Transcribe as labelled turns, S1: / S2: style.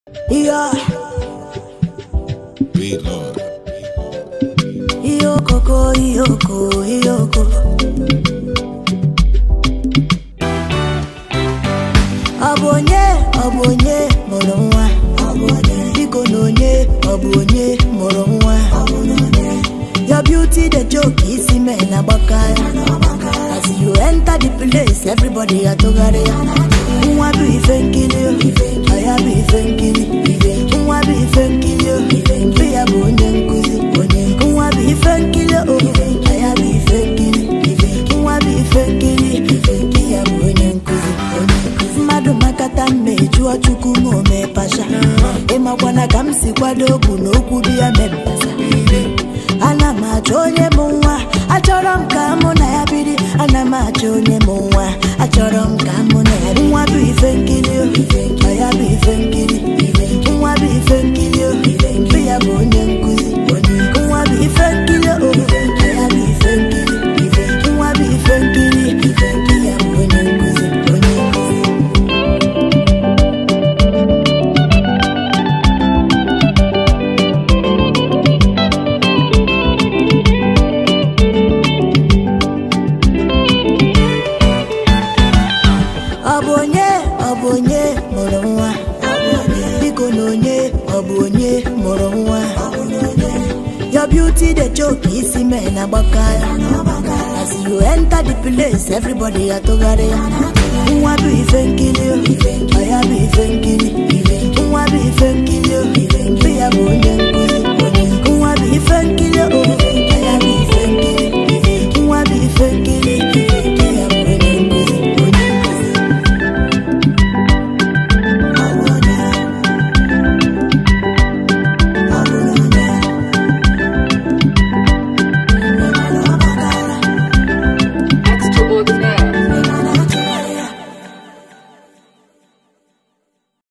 S1: Yeah.
S2: Be Lord.
S1: Iyoko, Iyoko, Iyoko. Abonye, moronwa. Biko nonye, abonye, moronwa. Your beauty, the joke, is in na bakaya. As you enter the place, everybody are together. Mwa be Ifenkili, I be Ifenkili. Mwa be Ifenkili, be abonye nkuzi. Mwa be Ifenkili, I be Ifenkili. Mwa be Ifenkili, be abonye nkuzi. Madu makata mejua chukumo me pasha. Ema wana kamsi kwa dogu no kubia membasa. Ana machonye mwa, achorom kamo na yabidi. Ana machonye mwa, achorom kamo na yabidi. Mwa be Ifenkili, I be Ifenkili. Mwa be Ifenkili, be abonye nkuzi. Mwa be Ifenkili, I be Ifenkili. Mwa be Ifenkili, be abonye nkuzi. Abonye, moronwa. Biko nonye, abonye, moronwa. Your beauty, the joke, is in na bakaya. As you enter the place, everybody are together. Mwa be Ifenkili, I be Ifenkili.